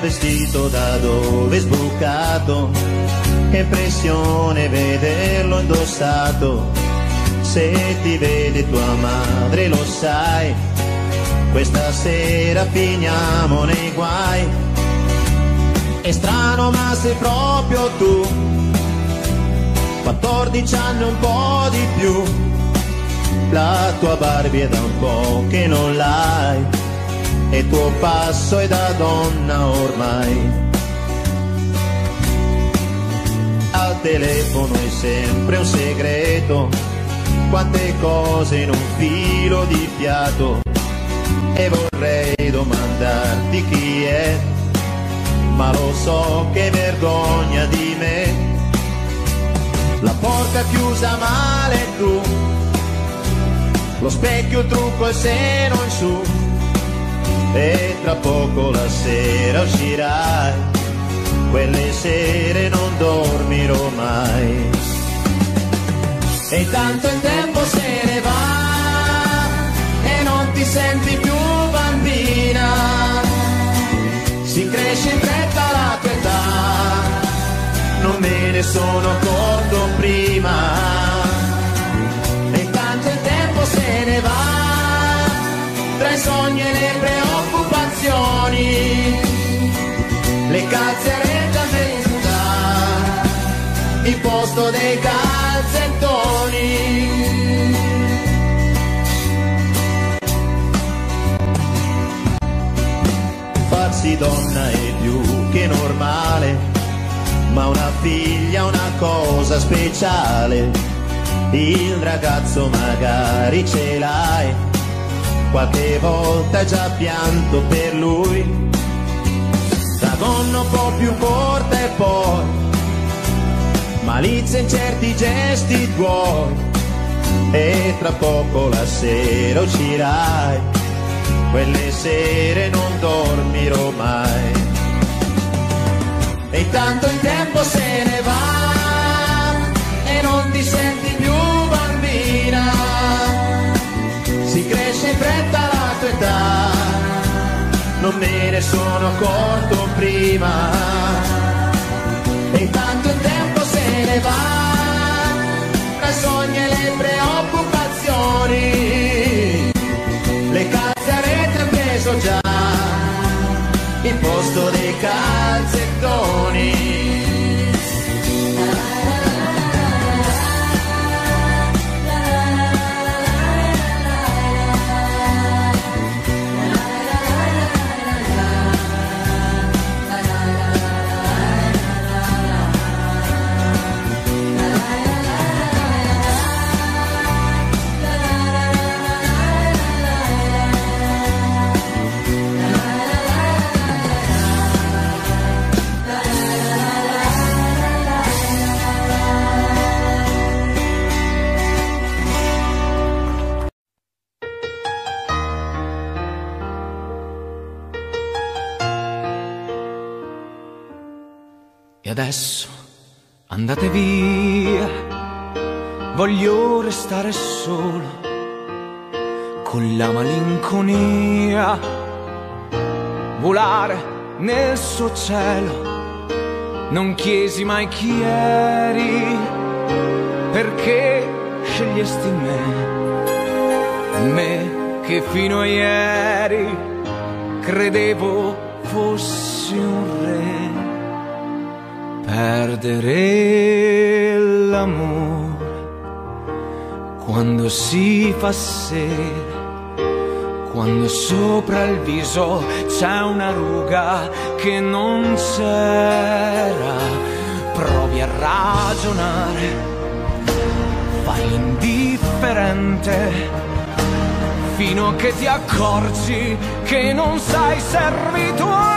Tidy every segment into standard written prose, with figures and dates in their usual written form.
vestito da dove è sbucato, che impressione vederlo indossato. Se ti vede tua madre lo sai, questa sera finiamo nei guai. È strano ma sei proprio tu, 14 anni un po' di più. La tua Barbie è da un po' che non l'hai, e il tuo passo è da donna ormai. Al telefono è sempre un segreto, quante cose in un filo di fiato. E vorrei domandarti chi è, ma lo so che vergogna di me. La porta chiusa male tu, lo specchio, il trucco, il seno in su, e tra poco la sera uscirai, quelle sere non dormirò mai. E intanto il tempo se ne va e non ti senti più bambina, si cresce in fretta la tua età, non me ne sono accorto prima. E intanto il tempo se ne va tra i sogni e le preoccupazioni, le calzere da mezza, il posto dei calzettoni. Farsi donna è più che normale, ma una figlia è una cosa speciale. Il ragazzo magari ce l'hai, qualche volta hai già pianto per lui. La donna un po' più corta e poi malizia in certi gesti tuoi, e tra poco la sera uscirai, quelle sere non dormirò mai. E intanto il tempo se ne va e non ti senti più bambina, si cresce in fretta la tua età, non me ne sono accorto prima. E intanto il tempo se ne va tra i sogni e le preoccupazioni, le calze a rete appeso già, il posto dei calzettoni. E adesso andate via, voglio restare solo con la malinconia, volare nel suo cielo. Non chiesi mai chi eri, perché scegliesti me che fino a ieri credevo fossi un re. Perdere l'amore quando si fa sera, quando sopra il viso c'è una ruga che non c'era. Provi a ragionare, fai l'indifferente, fino a che ti accorgi che non sei servito a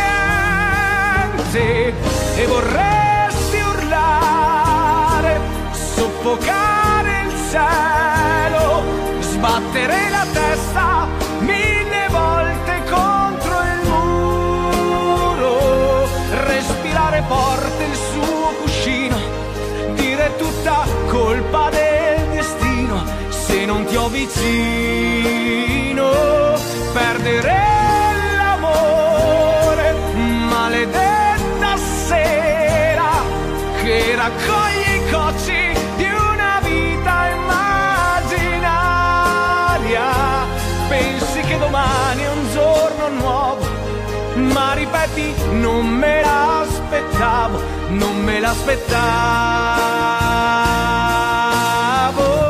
niente. E vorresti urlare, soffocare il cielo, sbattere la testa 1000 volte contro il muro, respirare forte il suo cuscino, dire tutta colpa del destino se non ti ho vicino. Perdere l'amore, ma giorno nuovo, ma ripeti, non me l'aspettavo, non me l'aspettavo.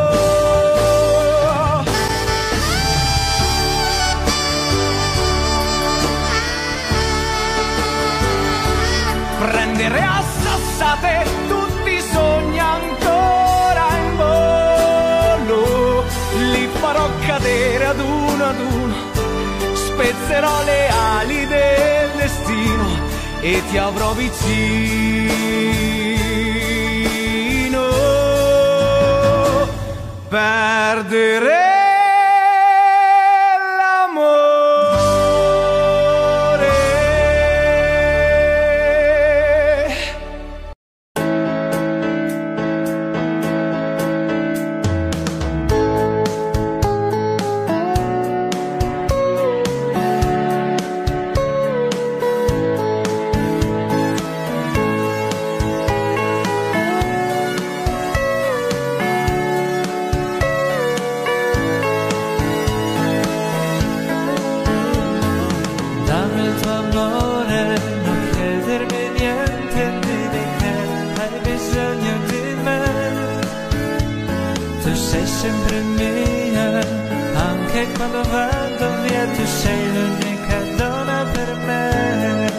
Prendere a sassate tutti i sogni ancora in volo, li farò cadere ad uno, spezzerò le ali del destino e ti avrò vicino. Perdere sempre mia, anche quando vado via tu sei l'unica donna per me.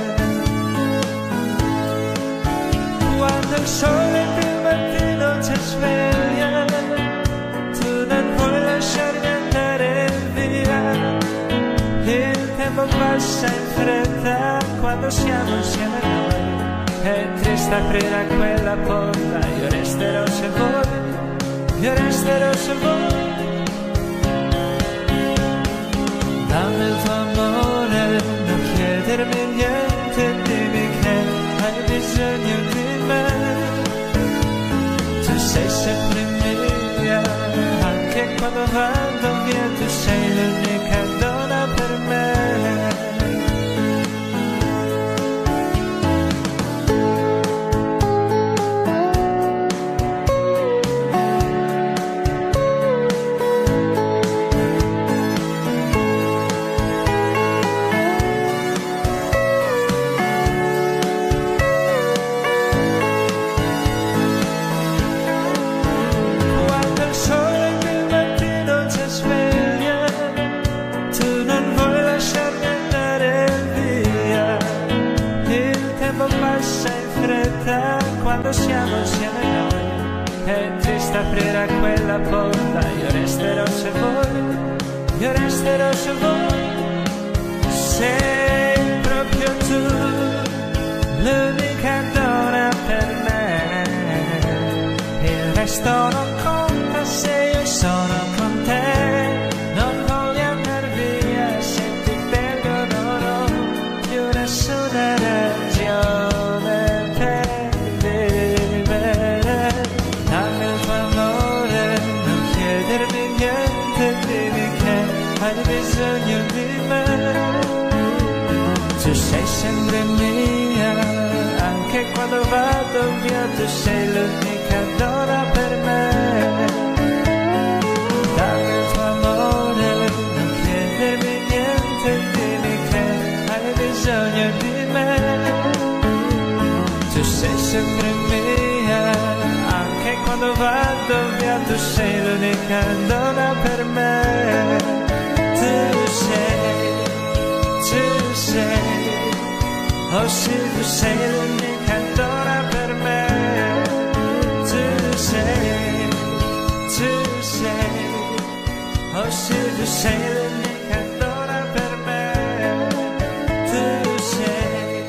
Quando il sole del mattino ci sveglia, tu non vuoi lasciarmi andare via. Il tempo passa in fretta quando siamo insieme noi, è triste aprire a quella porta, io resterò se vuoi. Io resterò se vuoi. Dammi il tuo amore, non chiedermi niente, dimmi che hai bisogno di me. Tu sei sempre mia, anche quando vado via, tu sei l'unica donna per me. Quando siamo insieme noi, è triste aprire a quella porta, io resterò se vuoi, io resterò se vuoi. Sei proprio tu, l'unica donna per me, il resto non conta se io sono con te. Non voglio andare via, se ti perdono non ho più nessuna ragione. Hai bisogno di me, tu sei sempre mia, anche quando vado via, tu sei l'unica donna per me. Dammi il tuo amore, non chiedermi niente, dimmi che hai bisogno di me. Tu sei sempre mia, anche quando vado via, tu sei l'unica donna per me. Tu sei, oh sì, tu sei l'unica donna per me. Tu sei, oh sì, tu sei l'unica donna per me. Tu sei,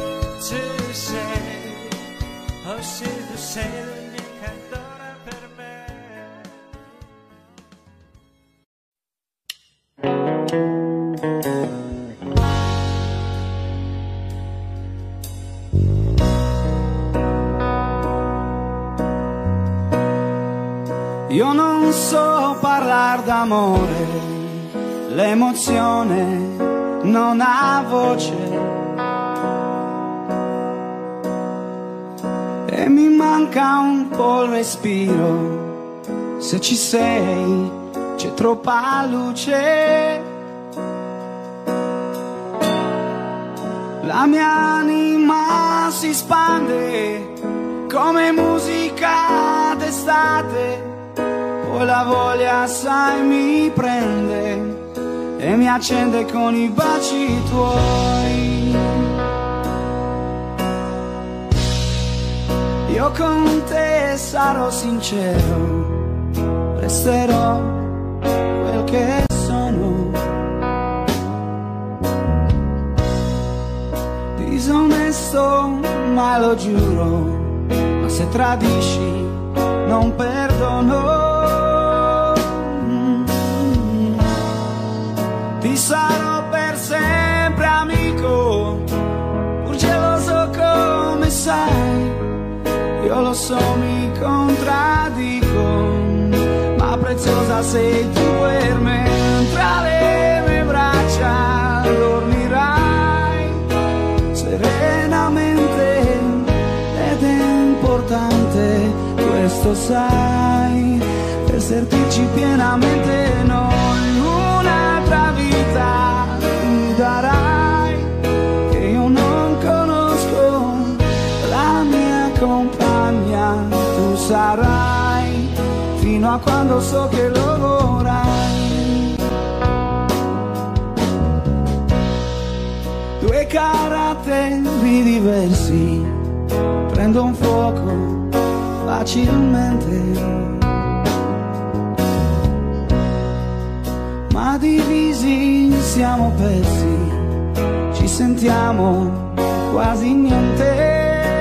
oh sì, tu sei l'unica donna per me. Io non so parlare d'amore, l'emozione non ha voce e mi manca un po' il respiro. Se ci sei c'è troppa luce La mia anima si spande come musica d'estate, poi la voglia sai mi prende e mi accende con i baci tuoi. Io con te sarò sincero, resterò quel che sono. Disonesto, ma lo giuro, ma se tradisci non perdono. Ti sarò per sempre amico, pur geloso come sai. Io lo so, mi contraddico, ma preziosa sei tu per me. Tra le mie braccia dormirai serenamente ed è importante, questo sai, per sentirci pienamente noi. Un'altra vita mi darai che io non conosco, la mia compagna tu sarai fino a quando so che lo vorrai. Due caratteri diversi prendono fuoco facilmente, ma divisi siamo persi, ci sentiamo quasi niente.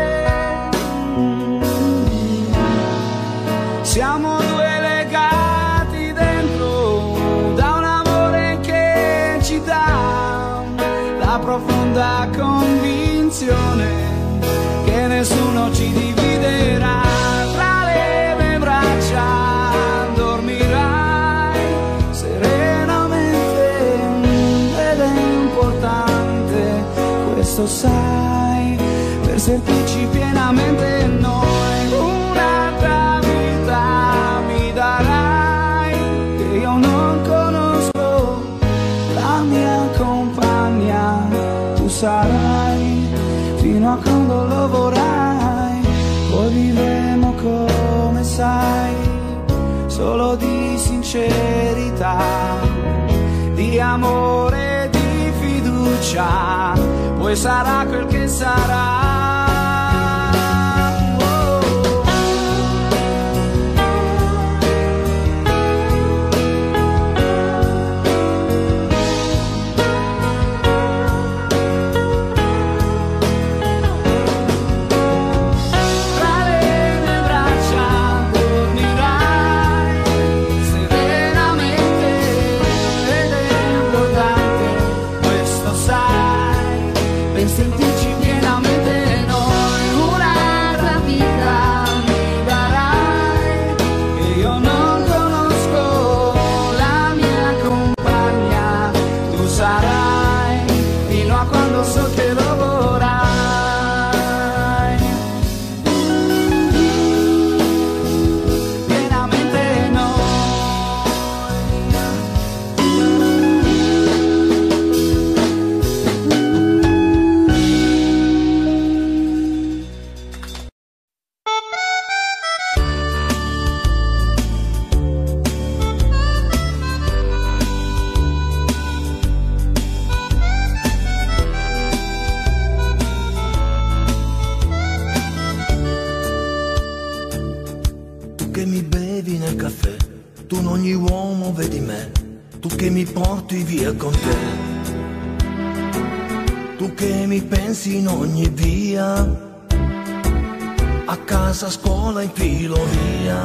Siamo due legati dentro da un amore che ci dà la profonda convinzione che nessuno ci dividerà. Tra le mie braccia dormirai serenamente ed è importante, questo sai, per sentirci pienamente noi. Un'altra vita mi darai che io non conosco, la mia compagna tu sarai fino a quando lo vorrai. Poi vivremo come sai, solo di sincerità, di amore, di fiducia, poi sarà quel che sarà. Sentirci pienamente noi. Un'altra vita mi darai che io non conosco, la mia compagna tu sarai fino a quando so che lo vorrai. Pienamente noi. Che mi bevi nel caffè, tu in ogni uomo vedi me, tu che mi porti via con te, tu che mi pensi in ogni via, a casa, a scuola, in filovia,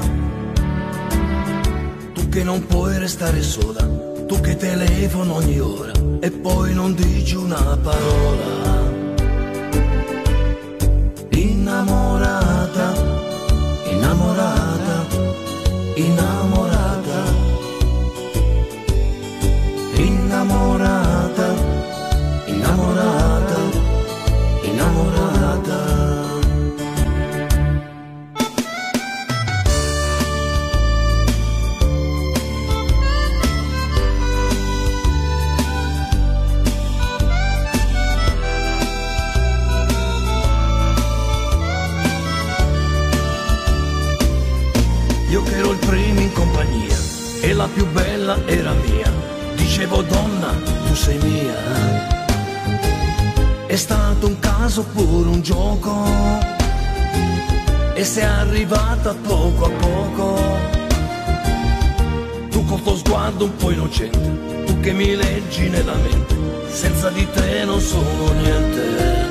tu che non puoi restare sola, tu che telefono ogni ora e poi non dici una parola. Innamorata, innamorata, innamorata, innamorata, innamorata, innamorata. la più bella era mia. Dicevo donna, tu sei mia. È stato un caso pure un gioco, e sei arrivata poco a poco. Tu col tuo sguardo un po' innocente, tu che mi leggi nella mente, senza di te non sono niente.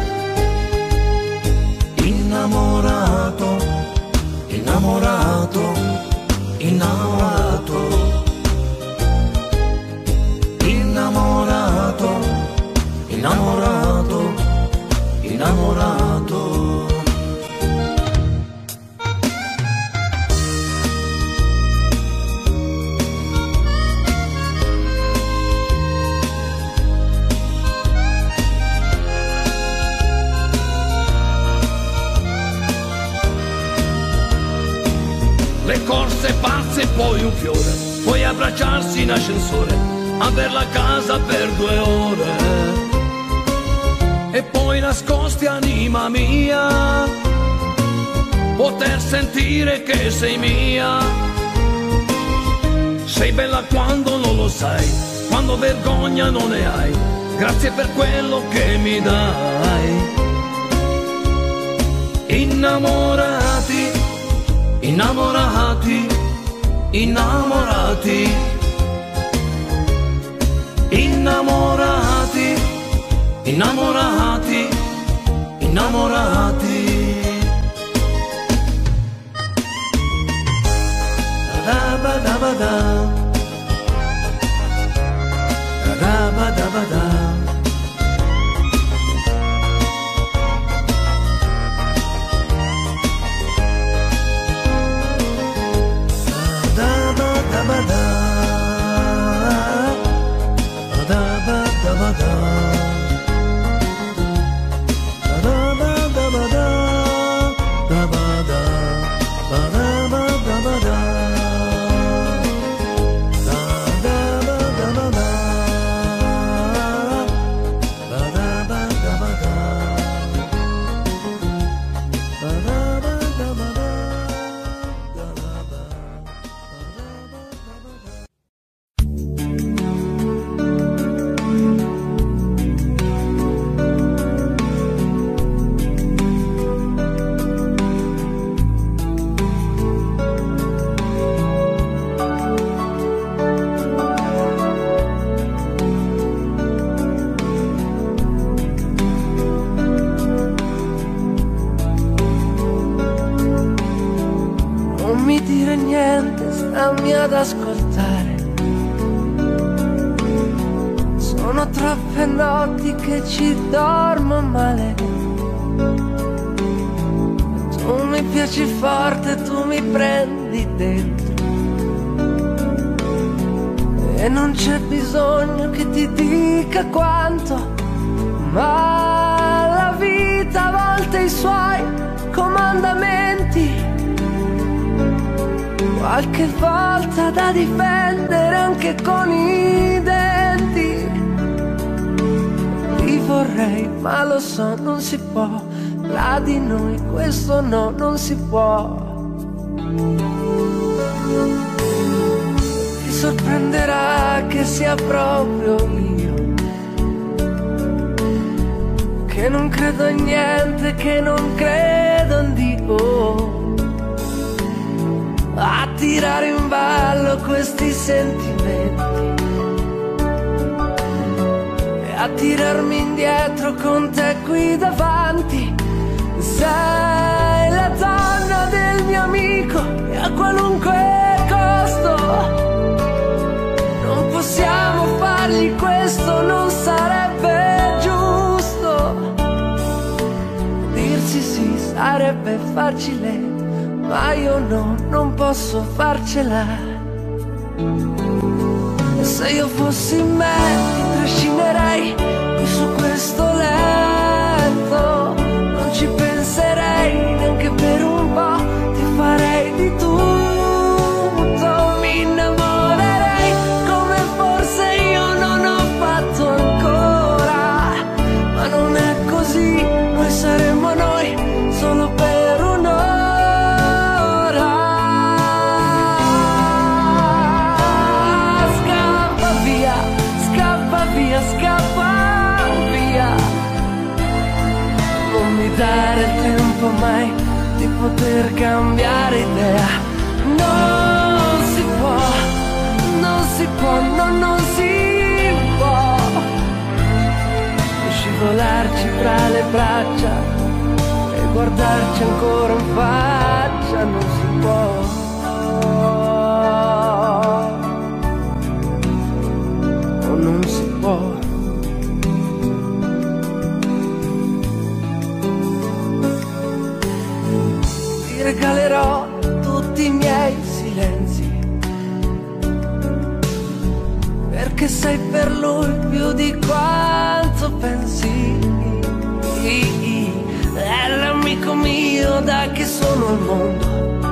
Innamorato, innamorato, innamorato, innamorato, innamorato, innamorato. Le corse pazze, poi un fiore, poi abbracciarsi in ascensore, aver la casa per 2 ore, e poi nascosti anima mia, poter sentire che sei mia. Sei bella quando non lo sai, quando vergogna non ne hai, grazie per quello che mi dai. Innamorati, innamorati, innamorati, innamorati, innamorati, innamorati. Da ba da ba da, da ba da ba da. Stammi ad ascoltare, sono troppe notti che ci dormo male. Tu mi piaci forte, tu mi prendi dentro, e non c'è bisogno che ti dica quanto, ma la vita a volte i suoi comandamenti, qualche volta da difendere anche con i denti. Ti vorrei, ma lo so, non si può, tra di noi questo no, non si può. Ti sorprenderà che sia proprio io, che non credo in niente, che non credo in Dio, a tirare in ballo questi sentimenti e a tirarmi indietro con te qui davanti. Sei la donna del mio amico e a qualunque costo non possiamo fargli questo, non sarebbe giusto. Dirsi sì sarebbe facile, ma io no, non posso farcela. E se io fossi me ti trascinerei qui su questo letto, non ci penserei neanche per un po', ti farei di tutto, mi innamorerei come forse io non ho fatto ancora, ma non è così, noi saremo noi solo per un'ora. tempo mai di poter cambiare idea. Non si può, non si può, no, non si può scivolarci fra le braccia e guardarci ancora in faccia. Non si può. Oh, non si può. Ti regalerò tutti i miei silenzi, perché sei per lui più di quanto pensi. È l'amico mio da che sono al mondo,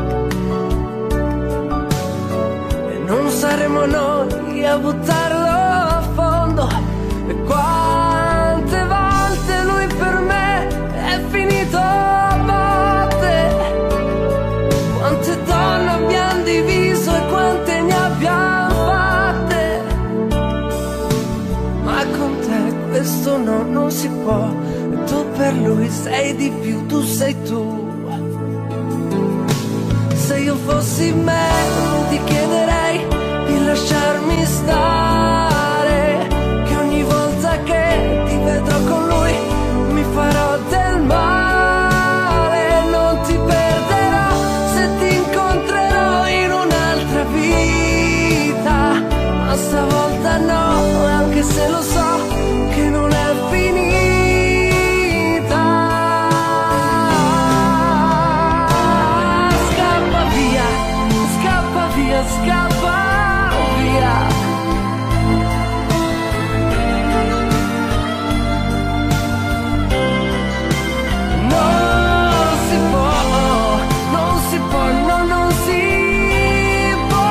e non saremo noi a buttarlo a fondo. E quante volte lui per me è finito a botte, quante donne abbiamo diviso e quante ne abbiamo fatte, ma con te questo no, non si può. E tu per lui sei di più, tu sei tu. Se io fossi me non ti chiederei di lasciarmi stare, che ogni volta che ti vedrò con lui mi farò del male. Non ti perderò se ti incontrerò in un'altra vita, ma stavolta no, anche se lo so che non è finita. Scappa via, scappa via, scappa via. Non si può, non si può, no, non si può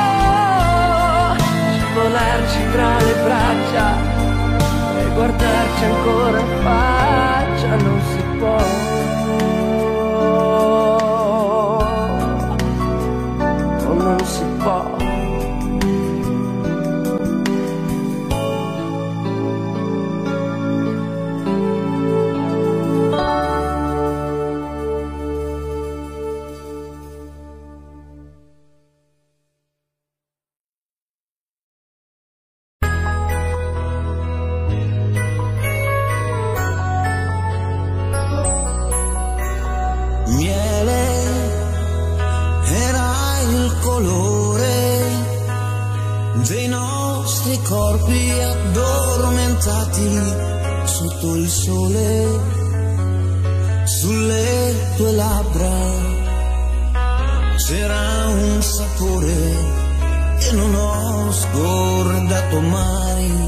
scivolarci tra le braccia e guardarci ancora in faccia. Non si può. Oh, non si può. Miele era il colore dei nostri corpi addormentati sotto il sole. Sulle tue labbra c'era un sapore che non ho scordato mai.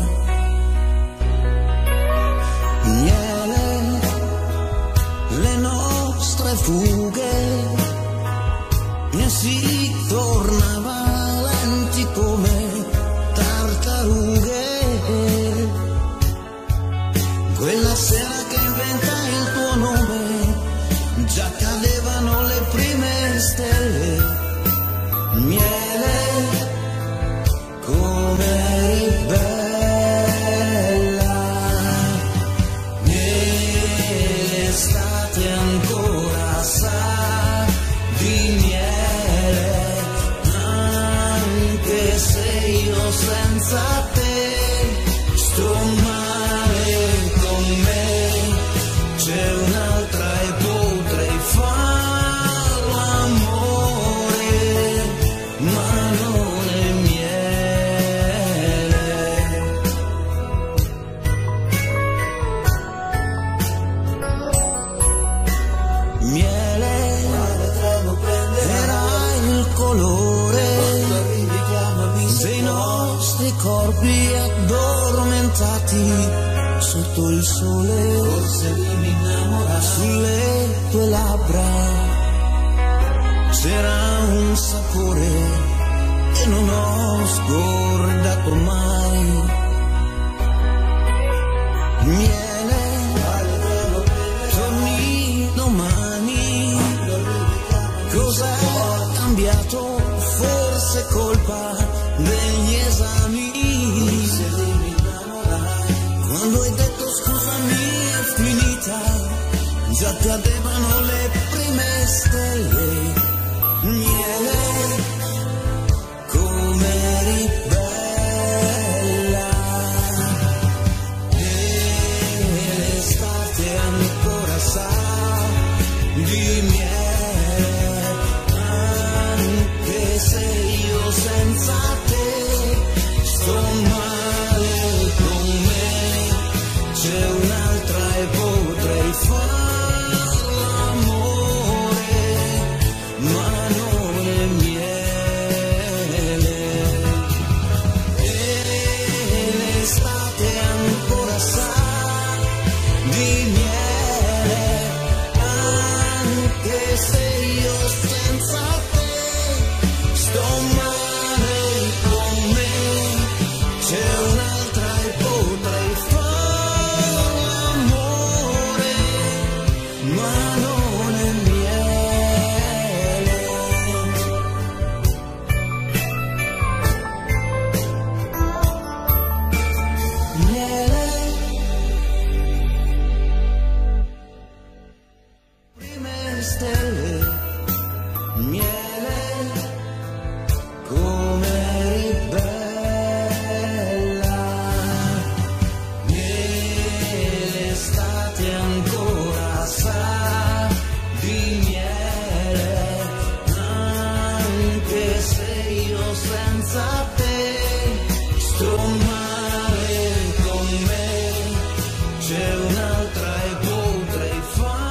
Miele, le nostre fughe, e si tornava lenti come tartarughe. Quella sera che inventa il tuo nome, già cadevano le prime stelle. Miele, come eri bella, nell'estate ancora sa di miele, anche se io senza te sto male con me. C'è un'altra e potrei farlo amore, ma non è miele. Miele era il colore dei nostri corpi addormentati sotto il sole. Forse devi innamorare. Sulle tue labbra c'era un sapore che non ho scordato ormai. Miele, torni domani. Cos'è cambiato? Forse colpa degli esami. Quando hai detto scusami è finita, già cadevano le prime stelle, miele, come eri bella, e l'estate ancora sa di miele, anche se io senza te sto male con me, c'è un'altra e potrei fare l'amore, ma non è miele, e l'estate ancora sa di miele, anche se io senza te sto male con me, c'è un'altra e potrei fare l'amore, ma non è miele. Miele, prime stelle, miele, come eri bella, e l'estate ancora sa di miele, anche se io senza te sto male con me, c'è un'altra e potrei fare.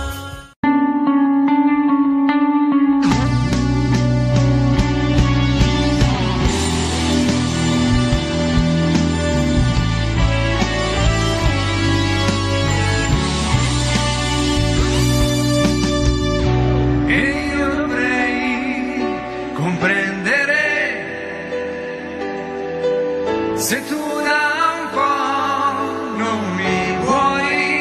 E io dovrei comprendere se tu da un po' non mi vuoi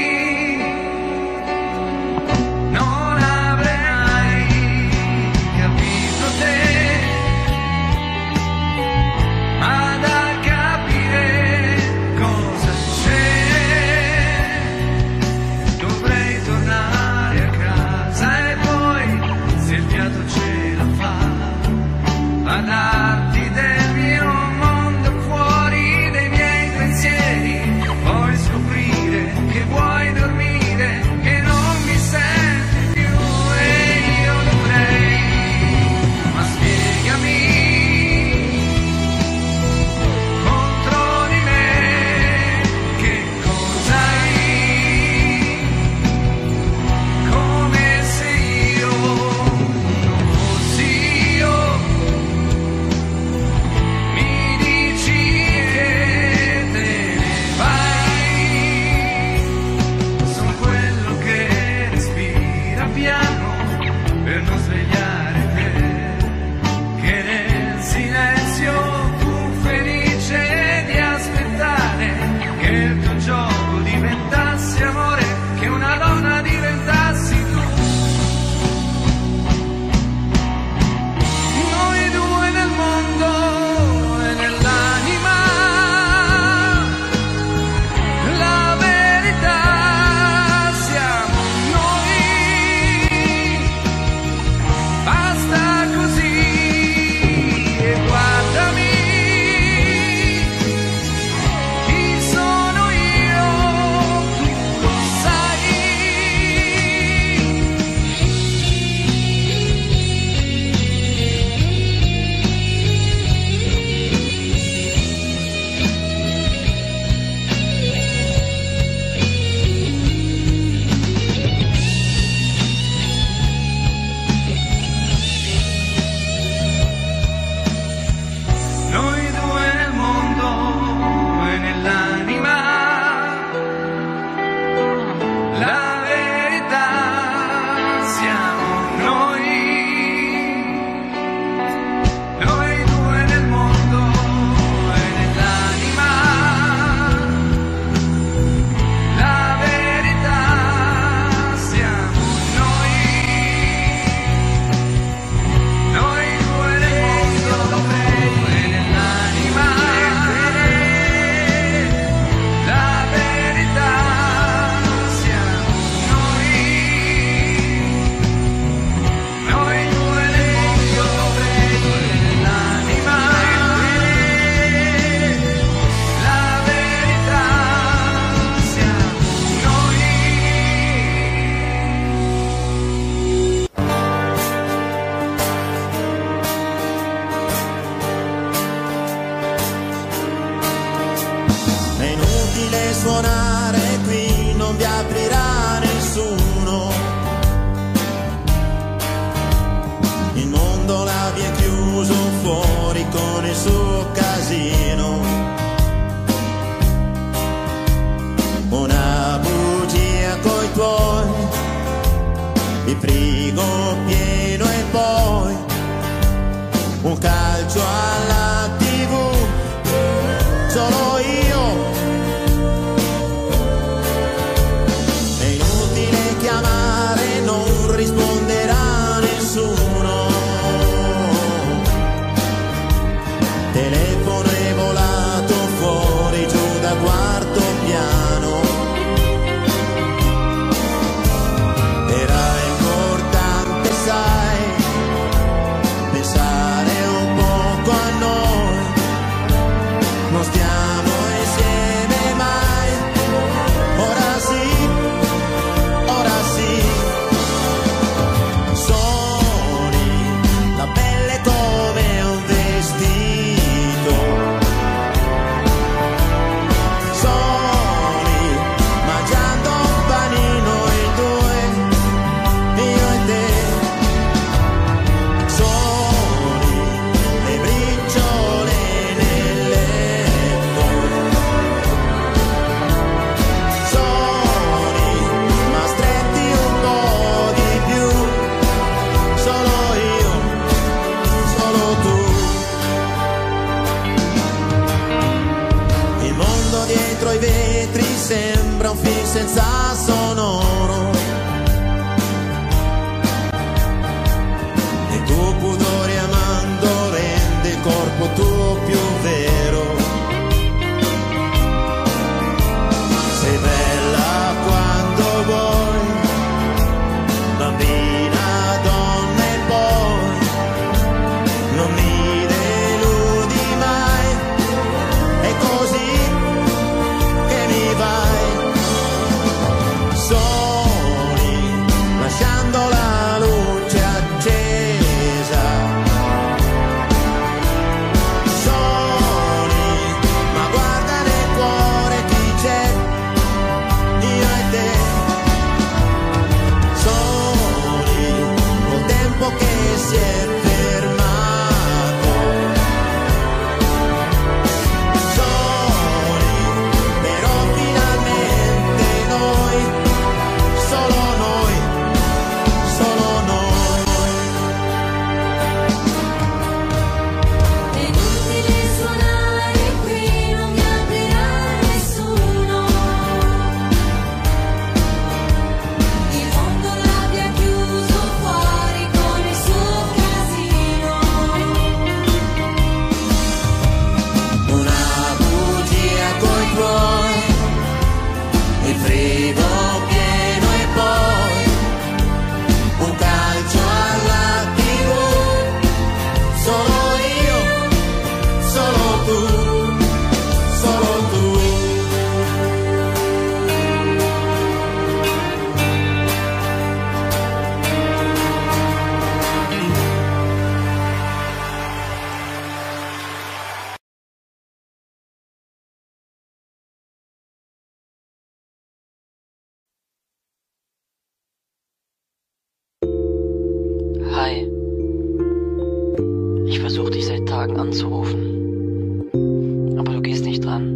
Tagen anzurufen. Aber du gehst nicht dran.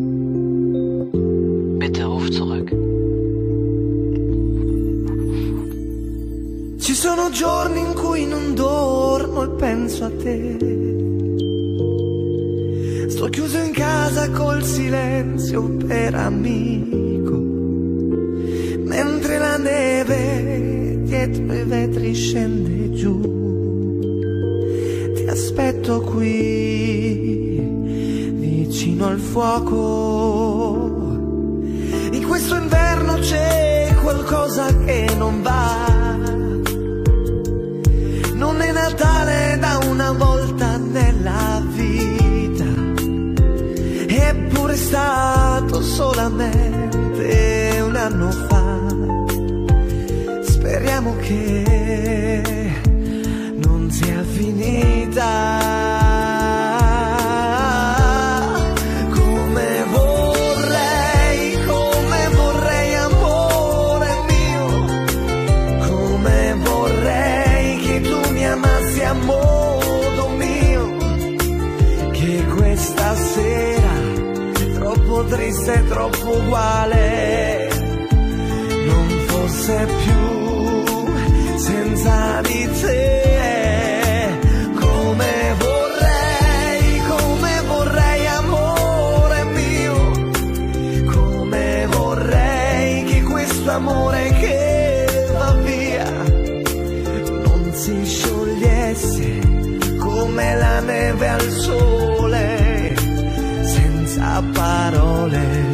Bitte ruf zurück. Ci sono giorni in cui non dormo e penso a te. Sto chiuso in casa col silenzio per amico, mentre la neve dietro i vetri scende giù. Ti aspetto qui, vicino al fuoco. In questo inverno c'è qualcosa che non va. Non è Natale da una volta nella vita, eppure è stato solamente un anno fa. Speriamo che non sia finita. Modo mio, che questa sera è troppo triste, troppo uguale, non fosse più senza di te. Come vorrei amore mio, come vorrei che questo amore che va via non si sciogliesse come la neve al sole, senza parole.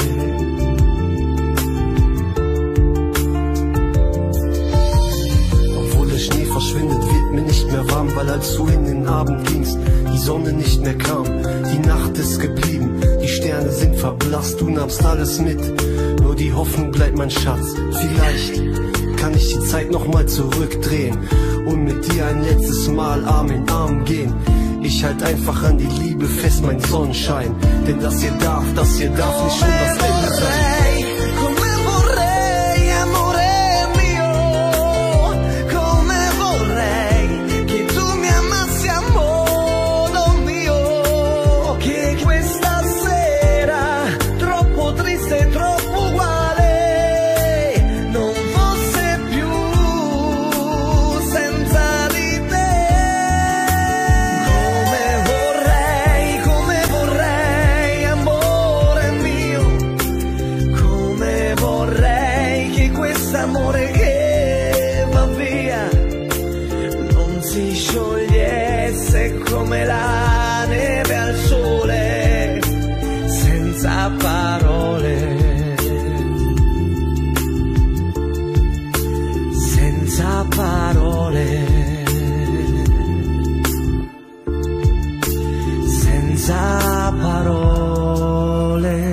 Obwohl der Schnee verschwindet, wird mir nicht mehr warm, weil als du in den Abend gingst, die Sonne nicht mehr kam. Die Nacht ist geblieben, die Sterne sind verblasst, du nahmst alles mit, nur die Hoffnung bleibt mein Schatz. Vielleicht kann ich die Zeit noch mal zurückdrehen und mit dir ein letztes Mal Arm in Arm gehen. Ich halt einfach an die Liebe fest, mein Sonnenschein, denn das hier darf nicht schon das Ende sein. Come la neve al sole, senza parole, senza parole, senza parole.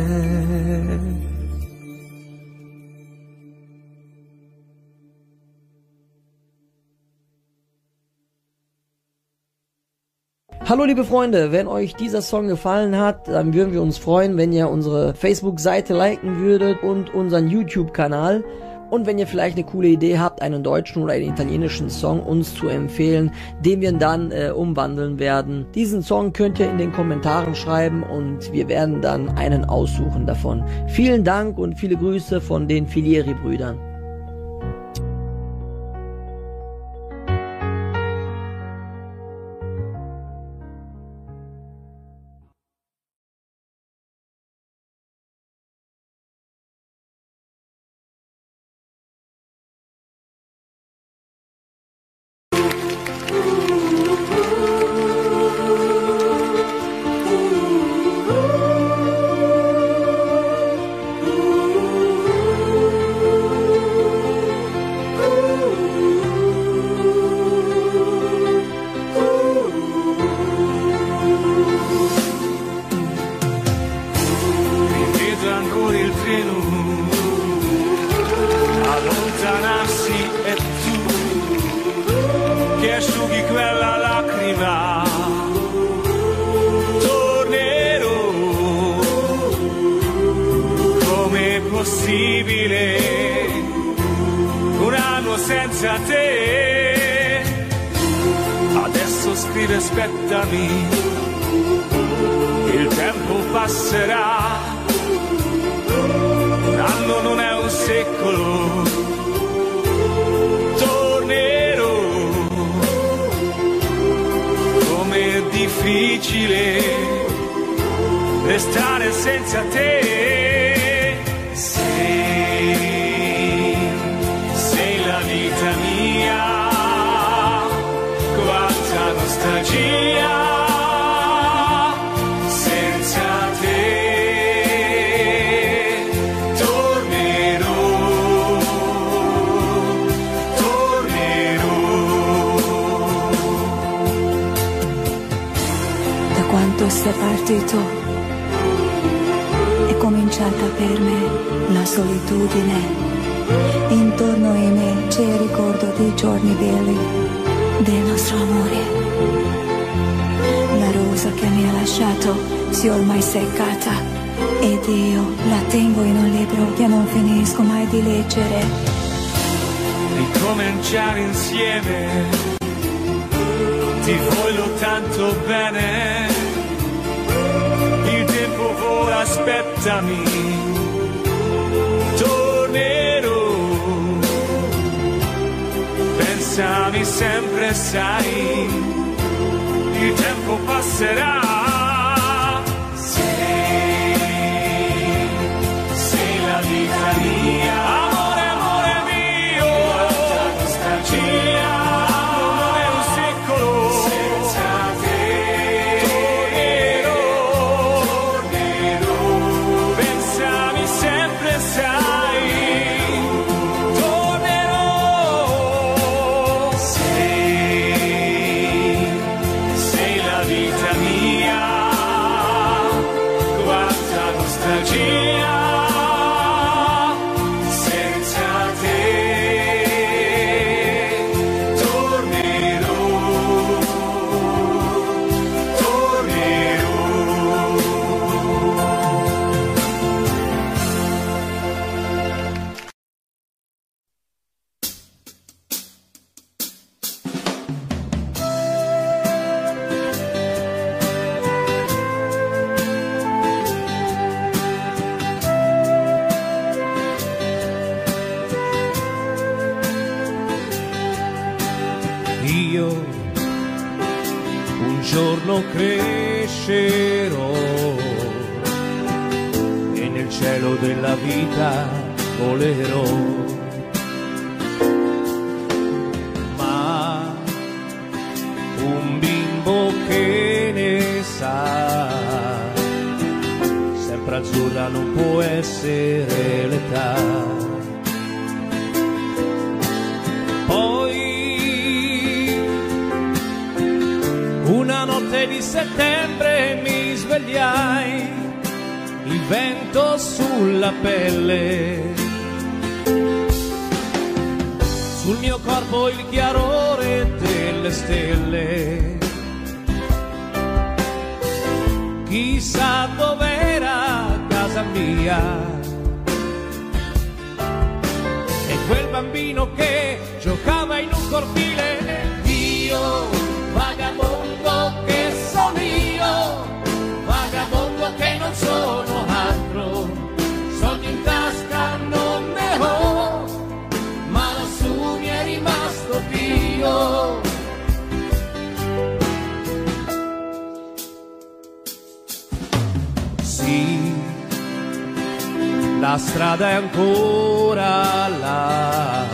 Hallo liebe Freunde, wenn euch dieser Song gefallen hat, dann würden wir uns freuen, wenn ihr unsere Facebook-Seite liken würdet und unseren YouTube-Kanal. Und wenn ihr vielleicht eine coole Idee habt, einen deutschen oder einen italienischen Song uns zu empfehlen, den wir dann umwandeln werden. Diesen Song könnt ihr in den Kommentaren schreiben und wir werden dann einen aussuchen davon. Vielen Dank und viele Grüße von den Filieri-Brüdern. senza te. Adesso ragazzo scrive aspettami, il tempo passerà, un anno non è un secolo, tornerò. Com'è difficile restare senza te, sei la vita mia, quanta nostalgia, senza te tornerò. Da quanto sei partito è cominciata per me la solitudine. Intorno a me c'è il ricordo dei giorni belli del nostro amore. La rosa che mi ha lasciato si è ormai seccata ed io la tengo in un libro che non finisco mai di leggere. Ricominciare insieme, ti voglio tanto bene, il tempo vola, aspettami, tornerò. Pensami sempre, sai, il tempo passerà. Sei la vita mia, amore, amore mio, quanta nostalgia, non è un secolo, senza te tornerò. Pensami sempre, sai, sei la vita mia, quanta nostalgia, senza te tornerò. Io un giorno crescerò e nel cielo della vita volerò, ma un bimbo che ne sa, sempre azzurra non può essere l'età. Poi una notte di settembre mi svegliai, il vento sulla pelle, sul mio corpo il chiarore delle stelle. Chissà dov'era casa mia e quel bambino che giocava in un cortile. Dio, vagabondo che sono io, vagabondo che non sono altro, soldi in tasca non ne ho, ma lassù mi è rimasto Dio. Sì, la strada è ancora là,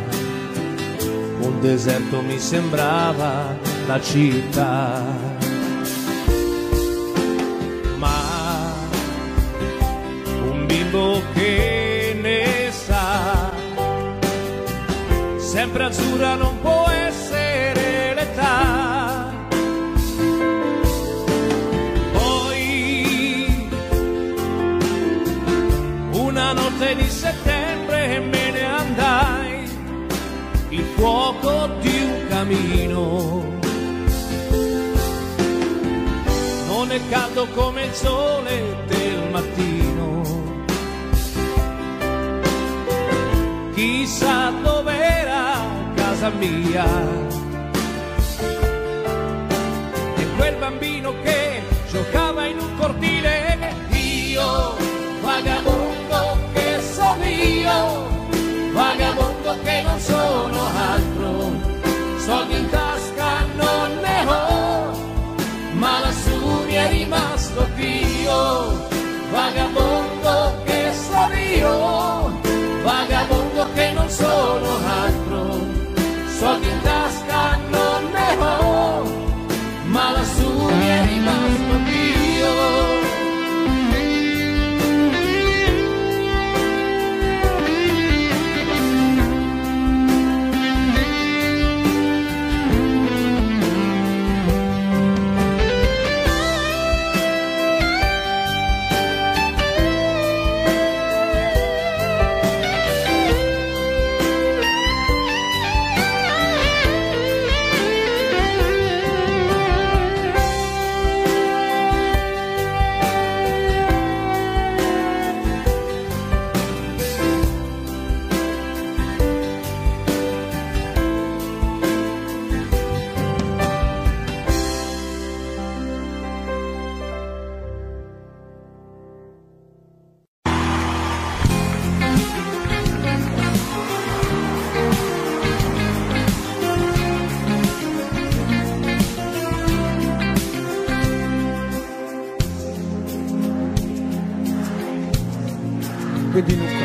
un deserto mi sembrava la città, ma un bimbo che ne sa, sempre azzurra non può essere l'età. Poi una notte di settembre me ne andai, il fuoco di un camino non è caldo come il sole del mattino. Chissà dov'era casa mia bambino che giocava in un cortile. Io, vagabondo che sono io, vagabondo che non sono altro, soldi in tasca non ne ho, ma lassù mi è rimasto Dio. Vagabondo che sono io, vagabondo che non sono altro, soldi in tasca non ne ho, ma lassù mi è rimasto Dio. Vedi Luca,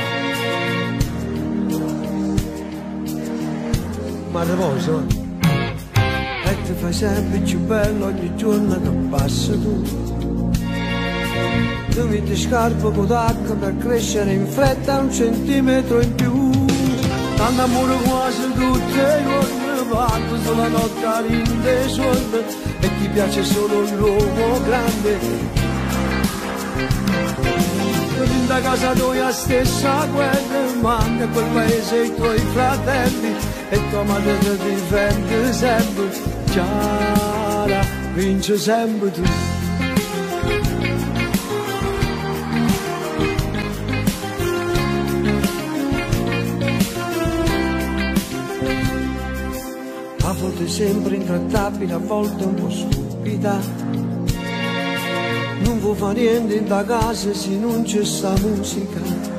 ma revoso e ti fai sempre più bello ogni giorno che passa tu. Tu metti scarpe con d'acqua per crescere in fretta 1 centimetro in più. Tanto amore quasi tutte le giorni, parlo sulla notte a rinde sonde e ti piace solo l'uomo grande. Da casa tua stessa guerra, manca quel paese i tuoi fratelli e tua madre ti difende sempre. Chiara, vince sempre tu. A volte sembra intrattabile, a volte un po' stupida. Non vuoi fare niente in da casa se non c'è sta musica.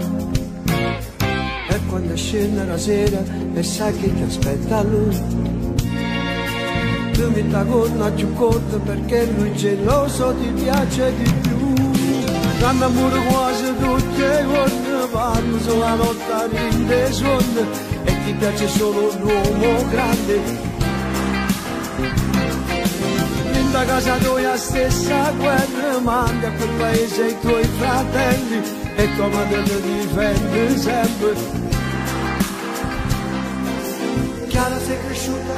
E quando scende la sera e sai che ti aspetta lui, tu metti la gonna più corta perché lui geloso ti piace di più. Quando amore quasi tutte le giorni, parlo sulla notte a rinde sonde e ti piace solo l'uomo grande. Da casa tua stessa guerra, mandi a quel paese i tuoi fratelli e tua madre ti difende sempre. Chiara, sei cresciuta?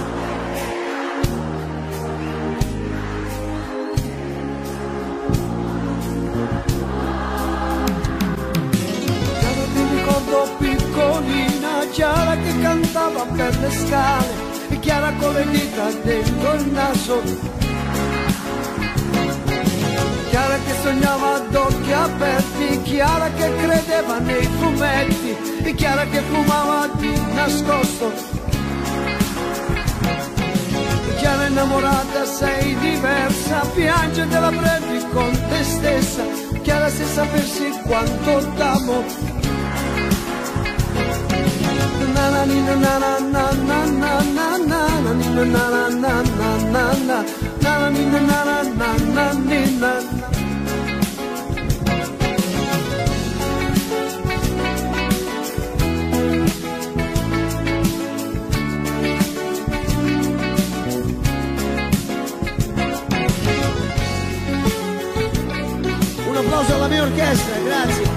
Chiara, ti ricordo piccolina, Chiara che cantava per le scale, e Chiara con le dita dentro il naso. Chiara che sognava ad occhi aperti, Chiara che credeva nei fumetti, e Chiara che fumava di nascosto. Chiara innamorata sei diversa, piange te la prendi con te stessa. Chiara se sapessi quanto t'amo. Na na na na na na na na na na na na na na na na. Un applauso alla mia orchestra, grazie.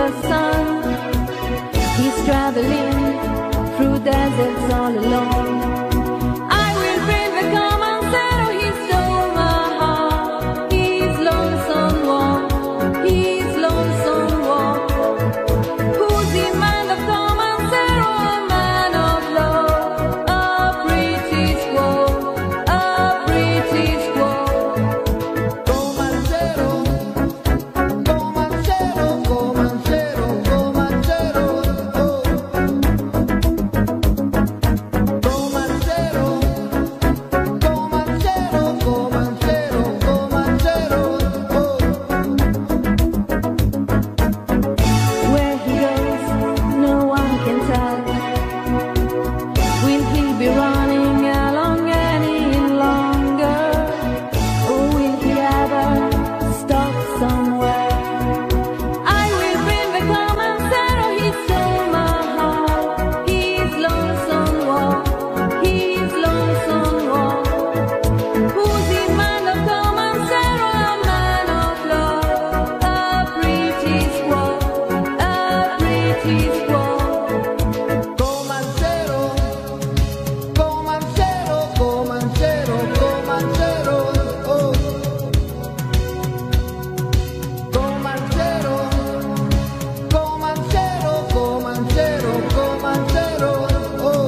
the sun. He's traveling through deserts all alone. I will bring the Comanchero, he stole my heart. He's lonesome walk, he's lonesome walk. Who's the man of Comanchero? A man of love, a pretty squaw, a pretty squaw. Comanchero, Comanchero, Comanchero, Comanchero, oh. Comanchero, Comanchero, Comanchero, Comanchero, oh. Where he goes, no one can tell. Will he be running along any longer? Or will he ever stop somewhere? I will bring the Comanchero, he stole my heart. He's lonesome walk, he's lonesome walk. Who's the man of Comanchero? A man of love, a pretty squaw, a pretty squaw. Comanchero, Comanchero, Comanchero, Comanchero, oh. Comanchero, Comanchero, Comanchero, Comanchero, oh.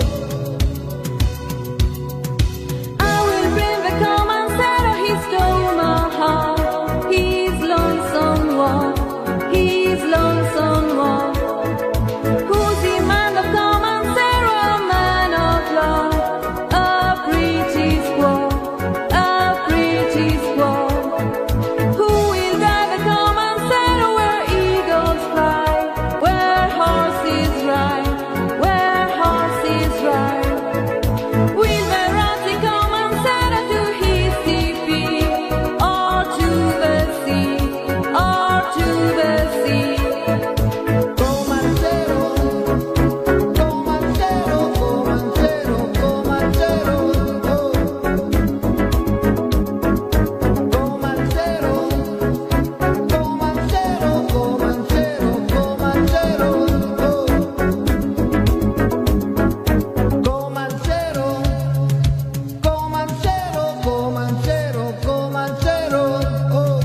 I will bring the Comanchero, he stole my heart. He's lonesome walk, he's lonesome walk. Who's the man of Comanchero? A man of love, a pretty squaw, a pretty squaw. Who will guide the Comanchero where eagles fly, where horses ride, where horses ride? Will the rosy Comanchero to his teepee, or to the sea, or to the sea? Comanchero, Comanchero, Comanchero, Comanchero, oh. Comanchero, Comanchero, Comanchero, Comanchero, oh. Comanchero, Comanchero, Comanchero, Comanchero, oh.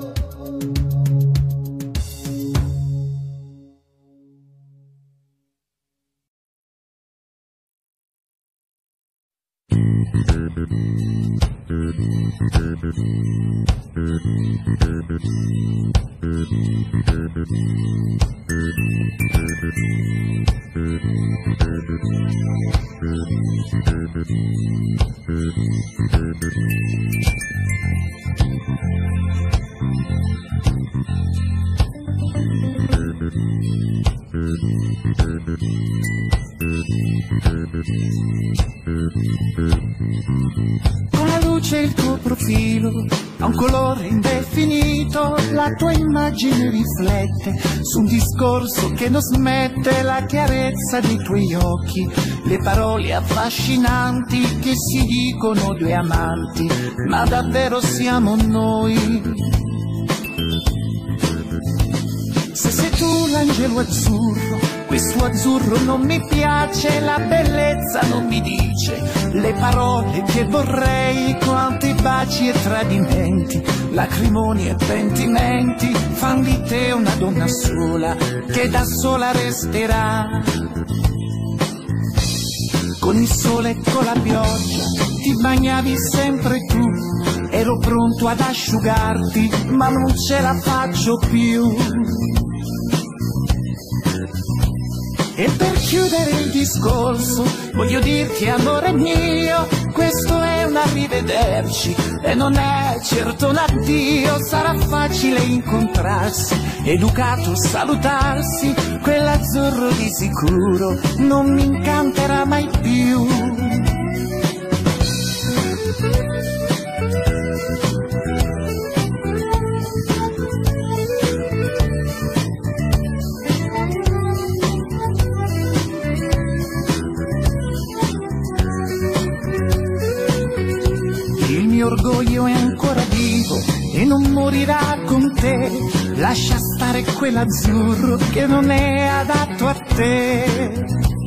Con la luce il tuo profilo ha un colore indefinito, la tua immagine riflette su un discorso che non smette, la chiarezza dei tuoi occhi, le parole affascinanti che si dicono due amanti, ma davvero siamo noi? Se sei tu l'angelo azzurro, questo azzurro non mi piace, la bellezza non mi dice le parole che vorrei, quanti baci e tradimenti, lacrimoni e pentimenti fan di te una donna sola che da sola resterà. Con il sole e con la pioggia ti bagnavi sempre tu, ero pronto ad asciugarti ma non ce la faccio più. E per chiudere il discorso voglio dirti, amore mio, questo è un arrivederci e non è certo un addio. Sarà facile incontrarsi, educato salutarsi, quell'azzurro di sicuro non mi incanterà mai più. l'orgoglio è ancora vivo e non morirà con te. Lascia stare quell'azzurro che non è adatto a te.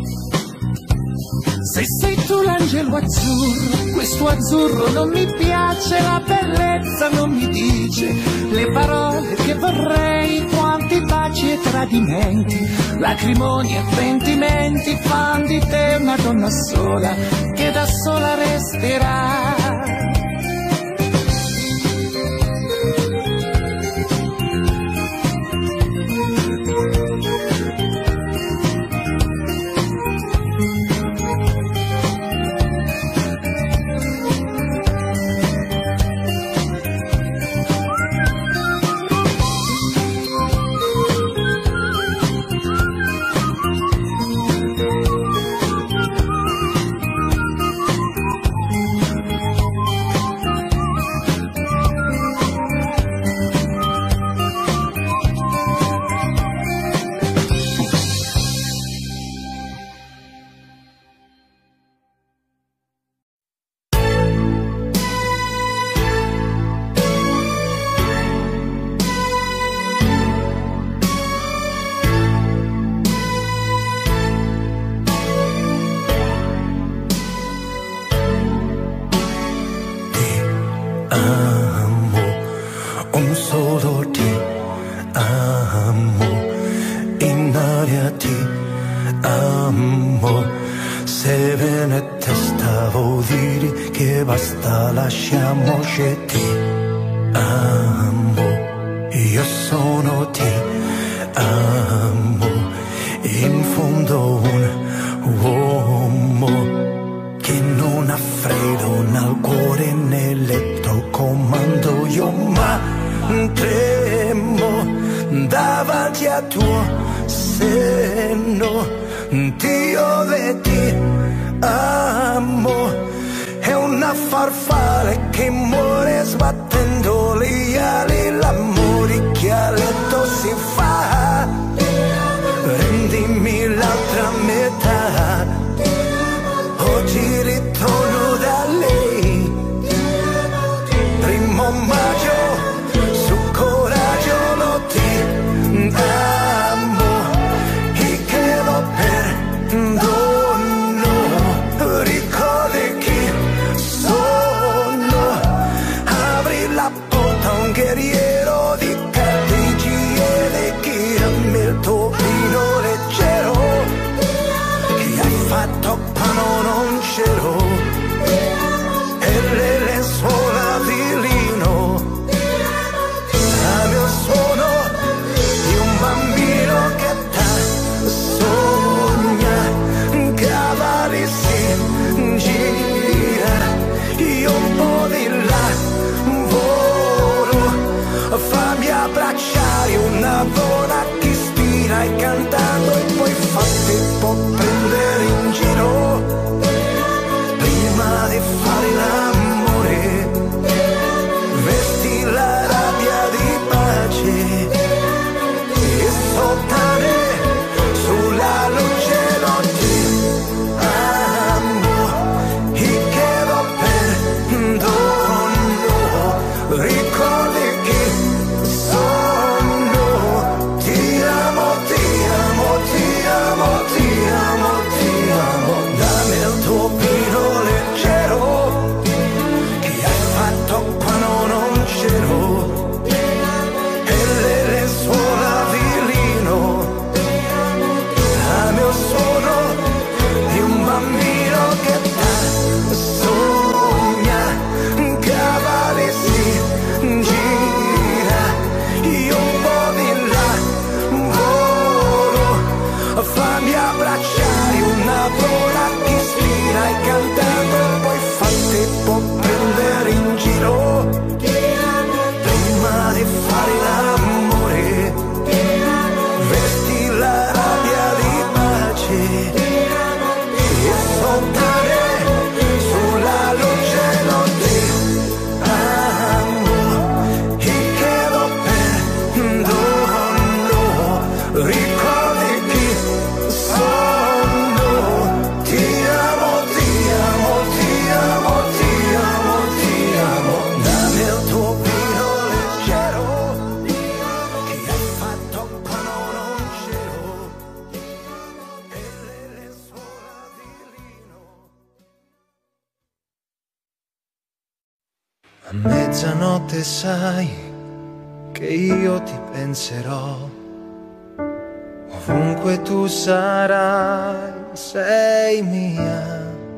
Se sei tu l'angelo azzurro, questo azzurro non mi piace, la bellezza non mi dice le parole che vorrei, quanti baci e tradimenti, lacrimoni e pentimenti fan di te una donna sola che da sola resterà. Lasciamoci ti amo, io sono ti amo, in fondo un uomo che non ha freddo nel cuore nel letto comando io, ma tremo davanti a tuo seno, Dio vedi amo. È una farfalla che muore sbattendo le ali, l'amore che a letto si fa. Rendimi l'altra metà, oggi ritorno da lei. Primo maggio, su coraggio lo ti amo, e che lo perdono. Ricordi chi sono, apri la porta a un guerriero di cartigiene che ami il tuo vino leggero, che hai fatto quando non c'ero, e le lenzuola di lino mezzanotte sai che io ti penserò, ovunque tu sarai, sei mia,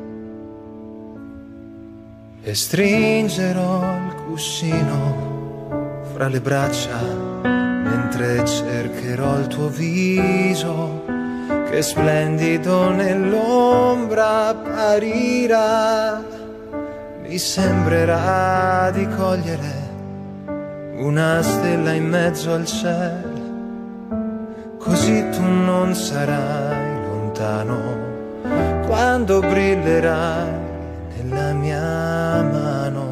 e stringerò il cuscino fra le braccia mentre cercherò il tuo viso che splendido nell'ombra apparirà. Mi sembrerà di cogliere una stella in mezzo al cielo, così tu non sarai lontano quando brillerai nella mia mano.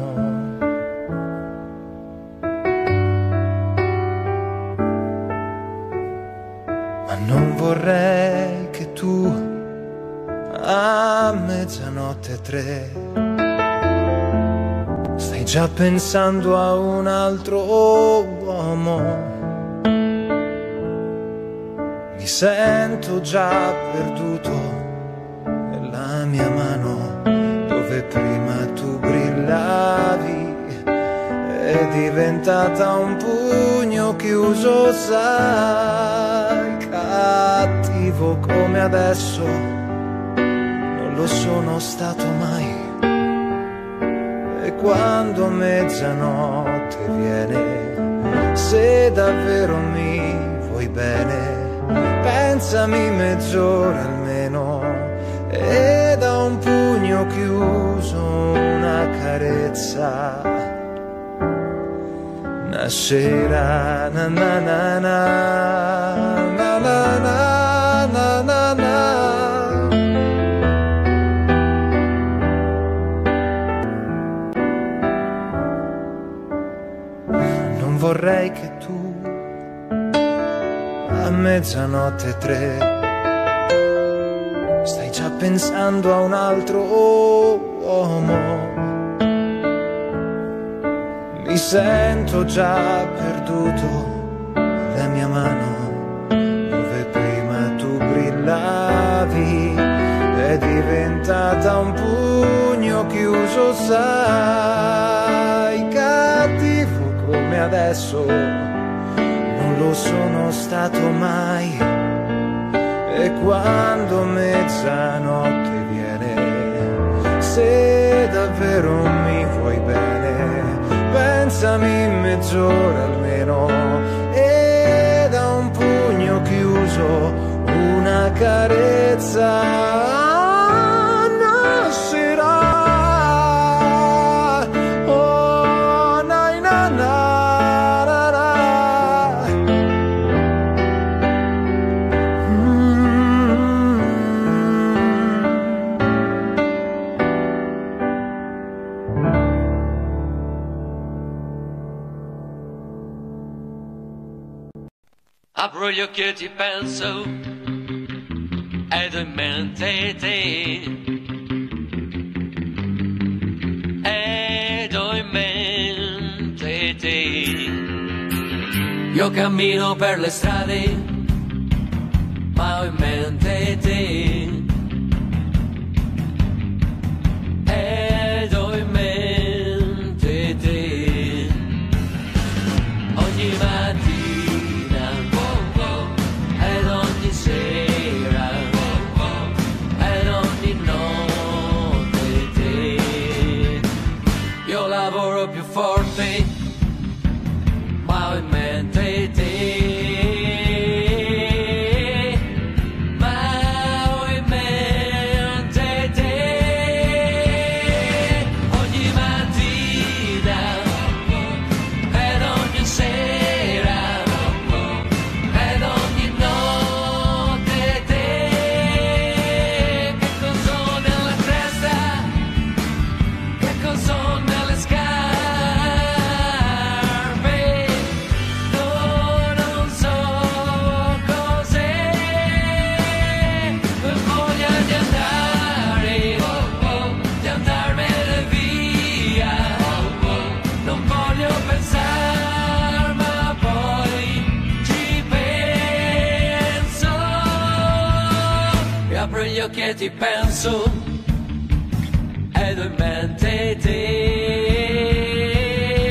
Ma non vorrei che tu a mezzanotte 3 stai già pensando a un altro uomo. Mi sento già perduto nella mia mano, dove prima tu brillavi, è diventata un pugno chiuso, sai, cattivo come adesso non lo sono stato mai. E quando mezzanotte viene, se davvero mi vuoi bene, pensami mezz'ora almeno, e da un pugno chiuso una carezza nascerà. Na na na na na na na na na. Non vorrei che tu a mezzanotte 3 stai già pensando a un altro uomo. Mi sento già perduto nella mia mano, dove prima tu brillavi, è diventata un pugno chiuso, sai, cattivo come adesso non lo sono stato mai. E quando mezzanotte viene, se davvero mi vuoi bene, pensami mezz'ora almeno, e da un pugno chiuso una carezza nascerà. Oh, na na na. Apro gli occhi e ti penso, ed ho in mente te, ed ho in mente te. Io cammino per le strade, ma ho in mente te, ed ho in mente te. Ogni mattina ed ogni sera ed ogni notte te. Io lavoro più forte, ma ho in mente te. Che ti penso, ed ho in mente te.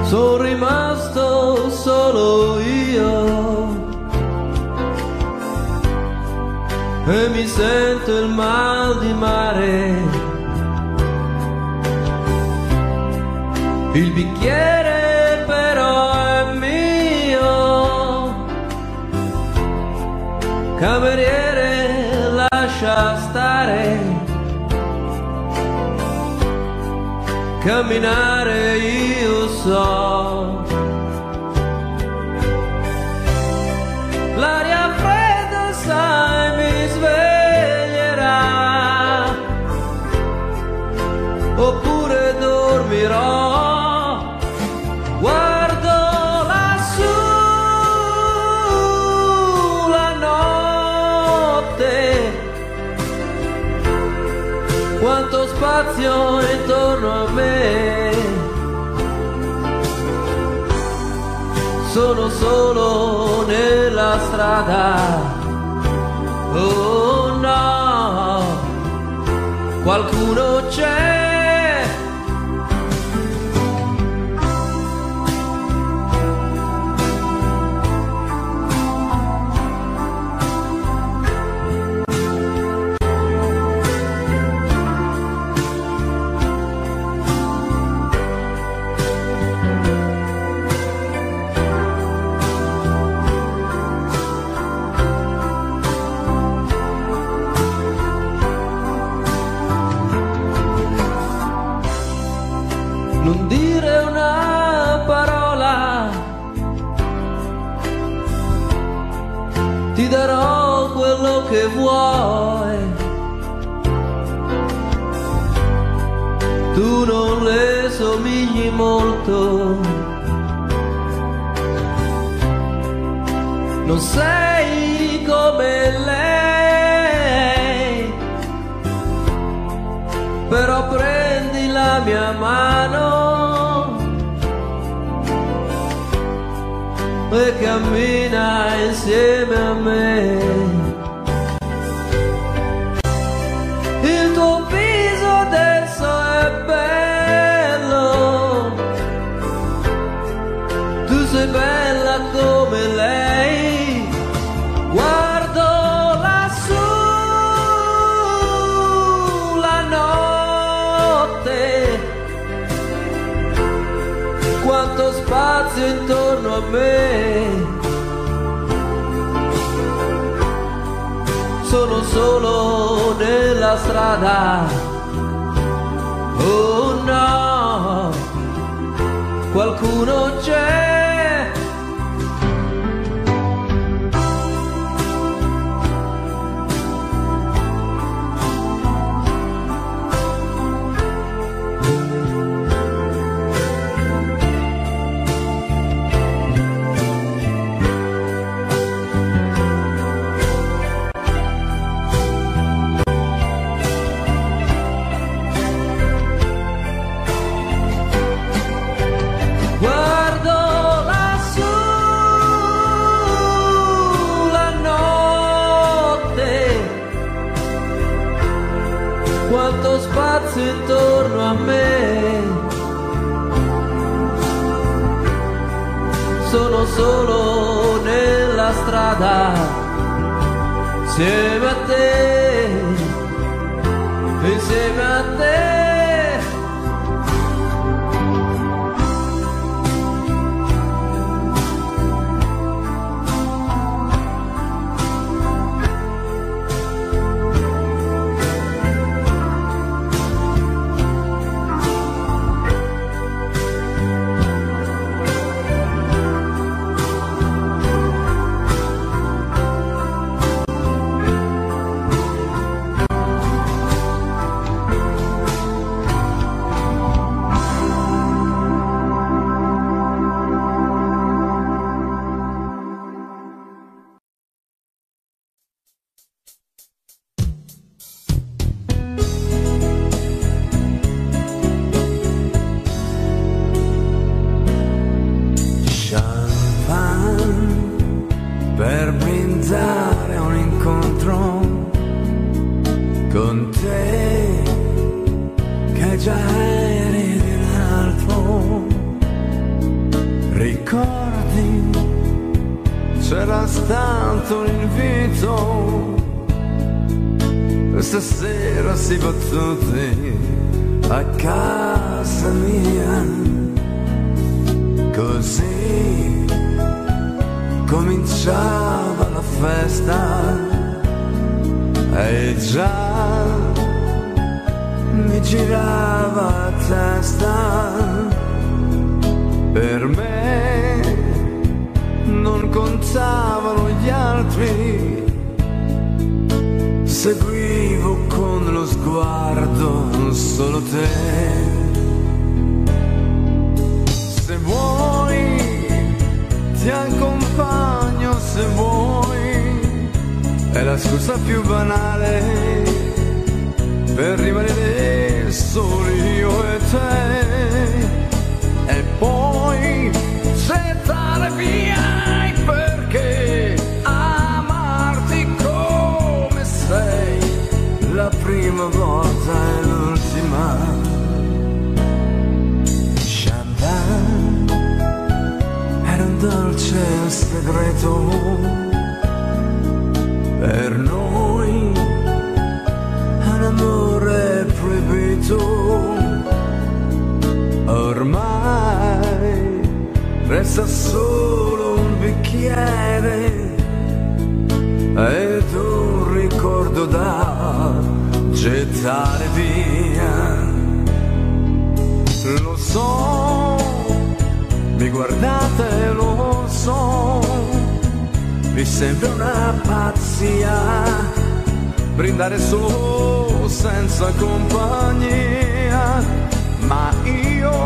sono rimasto solo io e mi sento il mal di mare. Il bicchiere però è mio, cameriere lascia stare, camminare io so. L'aria fredda sai mi sveglierà, oppure dormirò. Guardo lassù la notte, quanto spazio intorno a me. Sono solo nella strada, oh no, qualcuno c'è. Non dire una parola, ti darò quello che vuoi. Tu non le somigli molto, non sei come lei, però prendi la mia mano e cammina insieme a me. Il tuo viso adesso è bello, tu sei bella come lei. Guardo lassù la notte, quanto spazio intorno a me. Sono solo nella strada, oh no, qualcuno c'è. Quanto spazio intorno a me, sono solo nella strada, insieme a te, insieme a te. soltanto un invito. Stasera si va tutti a casa mia, così cominciava la festa e già mi girava a testa. Per me non contavano gli altri, seguivo con lo sguardo solo te. Se vuoi ti accompagno, se vuoi, è la scusa più banale per rimanere soli io e te. E poi gettare via, perché amarti come sei, la prima volta e l'ultima. Chandon era un dolce segreto per noi, un amore proibito. Ormai resta solo un bicchiere ed un ricordo da gettare via. Lo so, mi guardate, lo so, mi sembra una pazzia brindare solo senza compagnia, ma io